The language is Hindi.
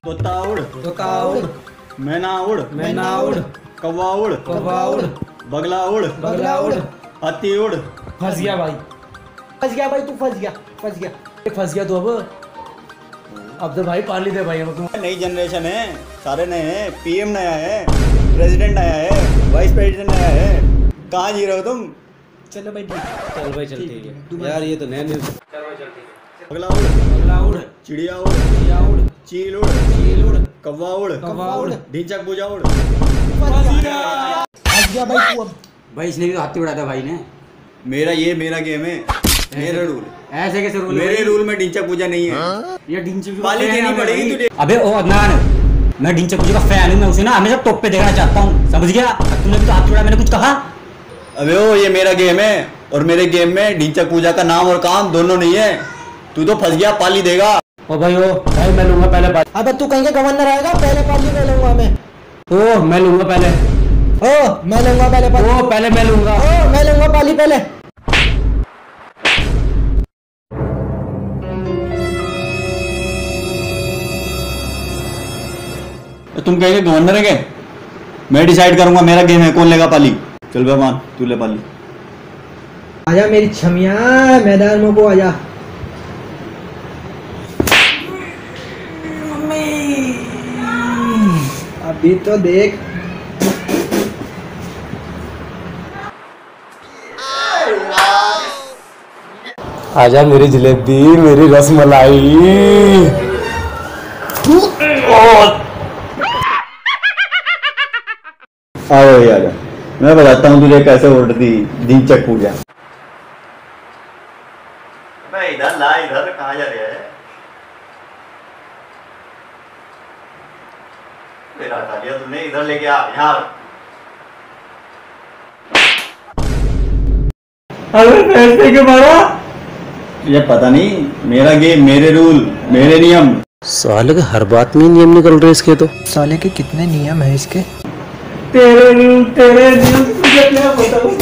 तोता उड़, तोता उड़, मैना उड़, मैना उड़, कौवा उड़, कौवा उड़, बगला उड़, बगला उड़, हाथी उड़। फंस गया भाई, फंस गया भाई, तू फंस गया, फंस गया, फंस गया तू। अब तो भाई पाली दे भाई। अब तू नई जनरेशन है, सारे नए हैं, पीएम नया है, प्रेसिडेंट नया है, वाइस प्रेसिडेंट नया है, कहाँ जी रहे हो तुम? चलो भाई ठीक, चल भाई चलते हैं यार, ये तो नया न्यूज़। चल भाई चलते हैं। बगला उड़, बगला उड़, चिड़िया उड़, चिड़िया उड़, चील उड़, चील उड़, कौवा उड़, कौवा उड़, ढिंचक पूजा उड़। फंस गया भाई तू। अब भाई इसने भी तो हाथी उड़ाया था भाई ने। मेरा गेम है, मेरा रूल। ऐसे कैसे रूल? मेरे रूल में ढिंचक पूजा नहीं है। ये ढिंचक पाली देनी पड़ेगी तुझे। अबे ओ अदनान, मैं ढिंचक पूजा का फैन हूं, मैं उसे ना हमेशा टॉप पे देखना चाहता हूं, समझ गया? तुमने भी तो हाथ उड़ाया, मैंने कुछ कहा? अबे ओ ये मेरा गेम है और मेरे गेम में ढिंचक पूजा का नाम और काम दोनों नहीं है। तू तो फंस गया, पाली देगा। ओ भाई मैं लूंगा पहले पाली। अबे तू कहीं का गवर्नर आएगा, पहले पाली मैं लूंगा मैं। ओ मैं लूंगा पहले। ओ मैं लूंगा पहले पाली। ओ पहले मैं लूंगा। ओ मैं लूंगा पाली पहले। तुम कहेंगे गवर्नर है क्या? मैं डिसाइड करूंगा, मेरा गेम है, कौन लेगा पाली। चल बेमान, तू ले पाली। आजा मेरी छमिया, मैदान में को आजा। अभी तो देख। आजा मेरी जलेबी, मेरी रसमलाई। आओ आजा, मैं बताता हूँ तुझे कैसे उड़ती ढिंचक पूजा। इधर ला, इधर कहाँ जा रहा है? तेरा हटा दिया तुमने, इधर लेके आ यहाँ। अरे पैसे के मारा? ये पता नहीं, मेरा गेम, मेरे रूल, मेरे नियम। साले के हर बात में नियम निकल रहे इसके तो। साले के कितने नियम है इसके। तेरे नियम तुझे क्या बताऊं?